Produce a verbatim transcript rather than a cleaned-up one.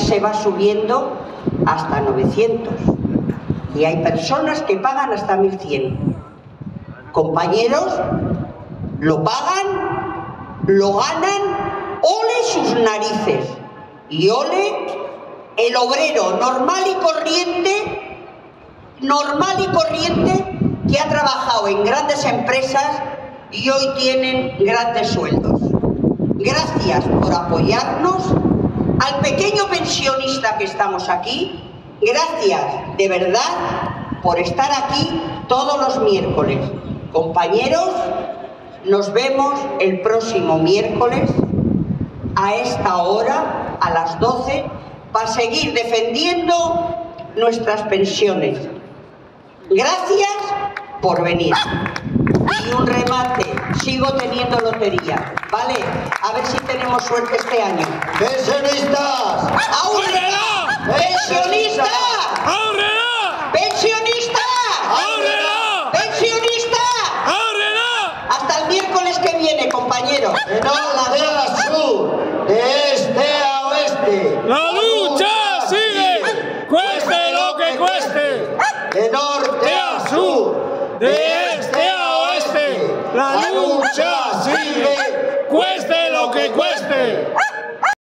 se va subiendo hasta novecientos. Y hay personas que pagan hasta mil cien. Compañeros, lo pagan, lo ganan, ole sus narices. Y ole el obrero normal y corriente, normal y corriente, que ha trabajado en grandes empresas y hoy tienen grandes sueldos. Gracias por apoyarnos. Al pequeño pensionista que estamos aquí, gracias de verdad por estar aquí todos los miércoles. Compañeros, nos vemos el próximo miércoles a esta hora, a las doce, para seguir defendiendo nuestras pensiones. Gracias por venir. Y un remate, sigo teniendo lotería, ¿vale? A ver si tenemos suerte este año. ¡Pensionistas! ¡Ahorrará! ¡Pensionista! ¡Ahorrará! ¡Pensionista! ¡Ahorrará! ¡Pensionista! ¡Ahorrará! Hasta el miércoles que viene, compañeros. De norte a sur, de este a oeste. ¡La lucha sigue! ¡Cueste lo que cueste! De norte a sur, ¡De